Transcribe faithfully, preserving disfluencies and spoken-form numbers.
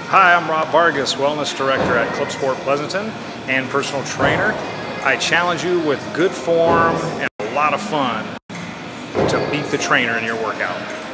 Hi, I'm Rob Vargas, Wellness Director at ClubSport Pleasanton and personal trainer. I challenge you with good form and a lot of fun to beat the trainer in your workout.